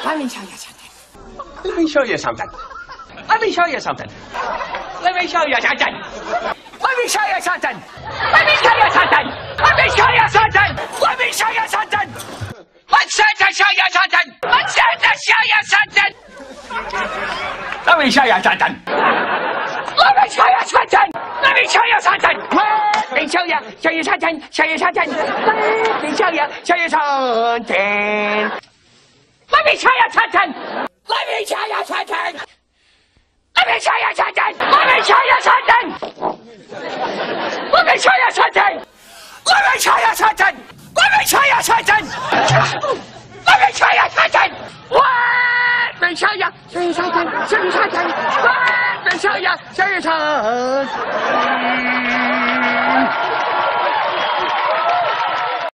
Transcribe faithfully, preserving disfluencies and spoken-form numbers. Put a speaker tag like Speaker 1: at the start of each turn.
Speaker 1: 来位小爷上阵，
Speaker 2: 来位小爷上阵，来位小爷上阵，来位小爷上阵，来位小爷上阵，来位小爷上阵，来位小爷上阵，来位小爷上阵，我现在小爷上阵，我现在小爷上阵，来位小爷上阵，来位小爷上阵，来位小爷上阵，来小爷小爷上阵，小爷上阵，来小爷小爷上阵。来位小爷上阵，来位小爷上阵，来位小爷上阵，来位小爷上阵，来位小爷上阵，来位小爷上阵，来位小爷上阵，来位小爷上阵，来位小爷小爷上阵，小爷上阵，来位小爷小爷上阵。